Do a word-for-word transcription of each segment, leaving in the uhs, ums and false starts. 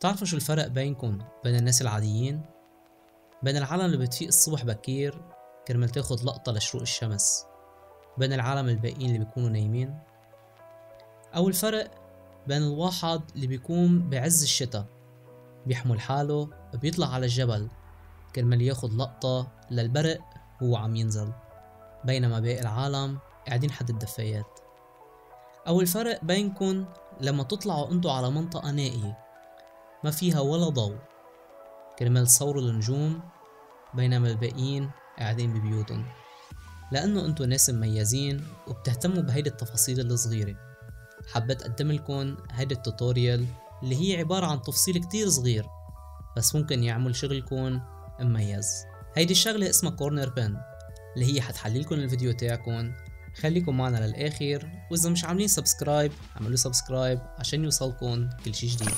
بتعرفوا شو الفرق بينكم بين الناس العاديين؟ بين العالم اللي بتفيق الصبح بكير كرمال تاخد لقطة لشروق الشمس، بين العالم الباقيين اللي بيكونوا نايمين؟ أو الفرق بين الواحد اللي بيكون بعز الشتا بيحمل حاله بيطلع على الجبل كرمال ياخد لقطة للبرق هو عم ينزل، بينما باقي العالم قاعدين حد الدفايات؟ أو الفرق بينكم لما تطلعوا انتو على منطقة نائية ما فيها ولا ضوء كرمال تصوروا النجوم بينما الباقيين قاعدين ببيوتهم، لأنه انتو ناس مميزين وبتهتموا بهيدي التفاصيل الصغيرة. حبيت أقدم لكم هيدي التوتوريال اللي هي عبارة عن تفصيل كتير صغير بس ممكن يعمل شغلكم مميز. هيدي الشغلة اسمها كورنر بن اللي هي حتحللكم الفيديو تاعكم. خليكم معنا للآخر، وإذا مش عاملين سبسكرايب اعملوا سبسكرايب عشان يوصلكم كل شي جديد.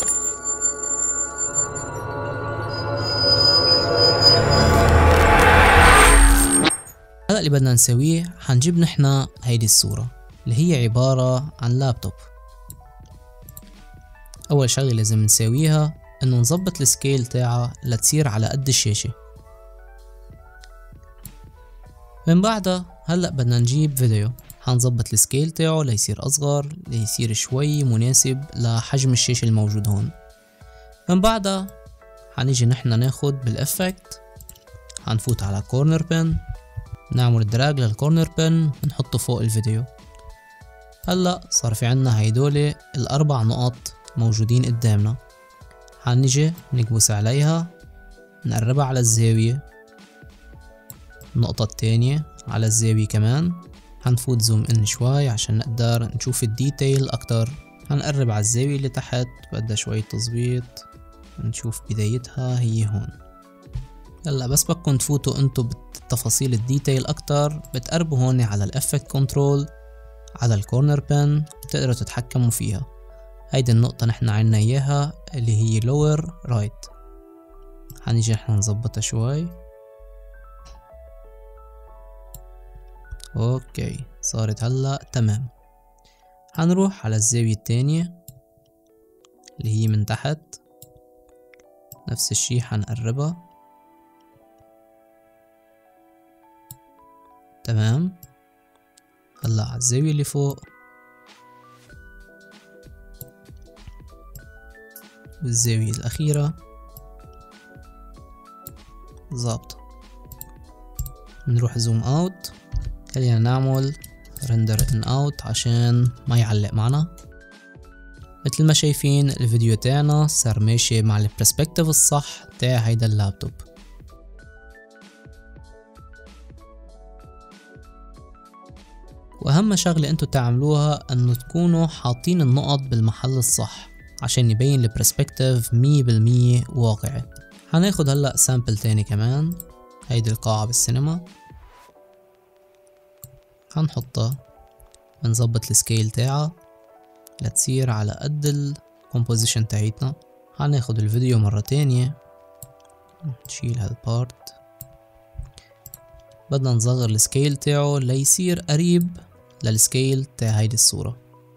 هلأ اللي بدنا نسويه حنجيب نحنا هيدي الصورة اللي هي عبارة عن لابتوب. أول شغلة لازم نسويها إنه نظبط السكيل تاعها لتصير على قد الشاشة. من بعدها هلأ بدنا نجيب فيديو، حنظبط السكيل تاعه ليصير أصغر ليصير شوي مناسب لحجم الشاشة الموجود هون. من بعدها حنيجي نحنا ناخد بالإفكت، حنفوت على كورنر بن، نعمل دراج للكورنر بن ونحطه فوق الفيديو. هلأ صار في عنا هيدول الأربع نقط موجودين قدامنا، حنيجي نكبس عليها نقربها على الزاوية، النقطة التانية على الزاوية كمان. حنفوت زوم ان شوي عشان نقدر نشوف الديتيل اكتر. حنقرب على الزاوية اللي تحت بدها شوية تظبيط، نشوف بدايتها هي هون. هلا بس بدكم تفوتوا انتو بالتفاصيل الديتيل اكتر بتقربوا هون على الافكت كنترول على الكورنر بن بتقدروا تتحكموا فيها. هيدي النقطة نحن عنا اياها اللي هي لور رايت، حنيجي نحن نظبطها شوي. اوكي صارت هلا تمام. حنروح على الزاوية التانية اللي هي من تحت، نفس الشي حنقربها تمام. هلا على الزاوية اللي فوق والزاوية الأخيرة ظابطة. نروح زوم اوت، خلينا نعمل رندر ان اوت عشان ما يعلق معنا. مثل ما شايفين الفيديو تاعنا صار ماشي مع البرسبكتيف الصح تاع هيدا اللابتوب. واهم شغلة انتو تعملوها انه تكونوا حاطين النقط بالمحل الصح عشان يبين البرسبكتيف مية بالمية واقعي. هناخد هلأ سامبل تاني كمان، هيدي القاعة بالسينما هنحطها ونظبط السكيل تاعها لتصير على قد الكومبوزيشن تاعتنا. هناخد الفيديو مرة تانية، نشيل هالبارت، بدنا نصغر السكيل تاعه ليصير قريب للسكيل تاع هيدي الصورة.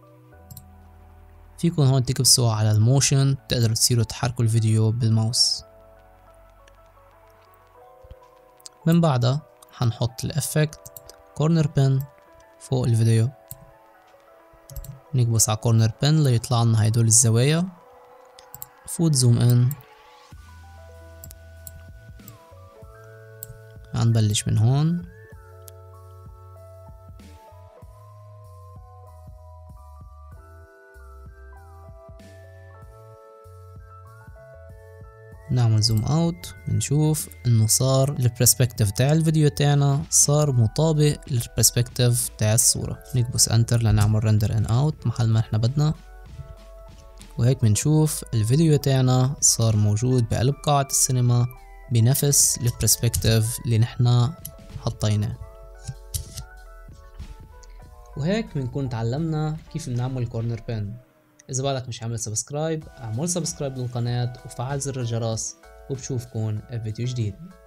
فيكن هون تكبسوا على الموشن تقدروا تصيروا تحركوا الفيديو بالماوس. من بعدها حنحط الافكت كورنر بن فوق الفيديو، نكبس على كورنر بن ليطلع لنا هيدول الزوايا. فوت زوم ان، هنبلش من هون. نعمل زوم اوت بنشوف انه صار البرسبكتيف تاع الفيديو تاعنا صار مطابق للبرسبكتيف تاع الصورة. نكبس انتر لنعمل رندر ان اوت محل ما احنا بدنا، وهيك بنشوف الفيديو تاعنا صار موجود بقلب قاعة السينما بنفس البرسبكتيف اللي نحنا حطيناه. وهيك بنكون تعلمنا كيف بنعمل كورنر بن. إذا بالك مش عامل سبسكرايب اعمل سبسكرايب للقناة وفعل زر الجرس، وبشوفكن فيديو جديد.